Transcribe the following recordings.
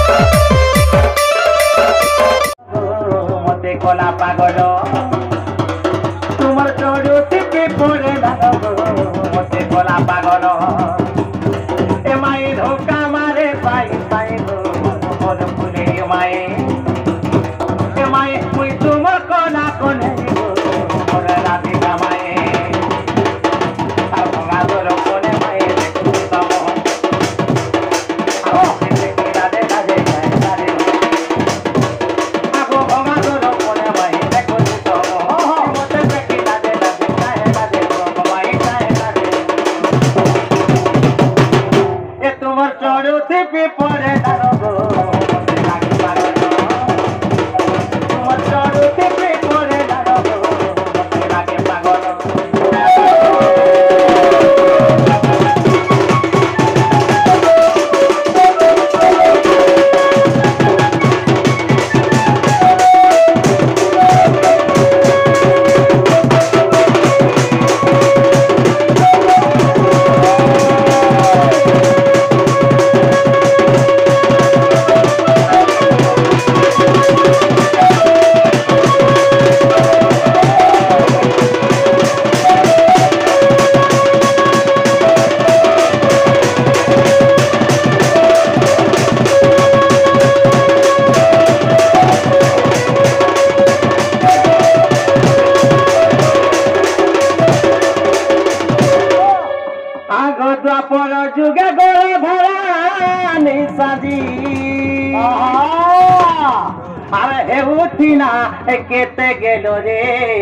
मते कोला पागल तुमर चोरू टिके पड़े मते कोला पागल ए माई धोखा मारे पाई पाई मोर फुले माई ए माई मुई तुमर कोला कोने मोर राती माई अब गादर कोने माई तम आओ के राधे राधे राधे अब गादर कोने माई देखो तम मते बेटी राधे राधे काहे राधे माई काहे राधे ए तुमर चोरू टिके पड़े दारो मते लागी पागल तुमर चोरू टिके पड़े दारो मते लागी पागल द्वापर जुगे गोड़ भरा निसाजी अरे हेउथी ना केते गेलो रे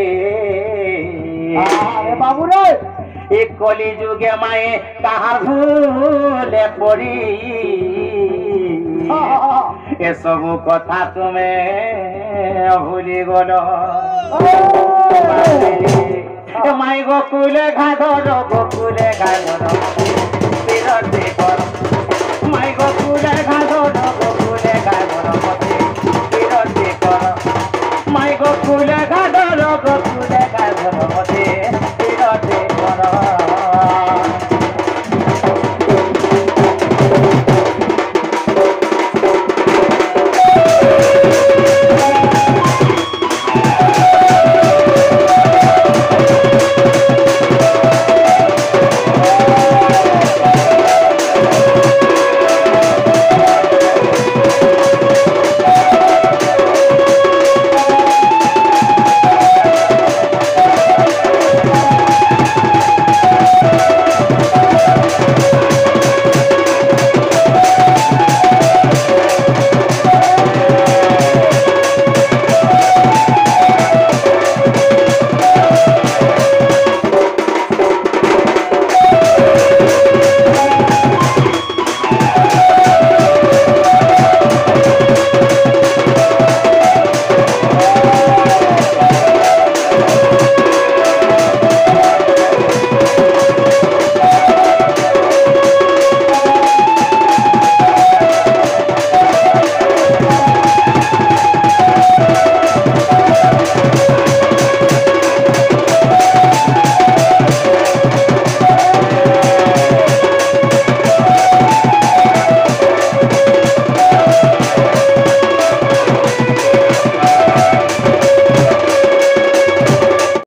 अरे बाबू रे ए कली जुगे माए कहाँ भूले पड़ी ए सब कथा तुम्हें भूली गलो माई गोकुले घाधर बिरती कर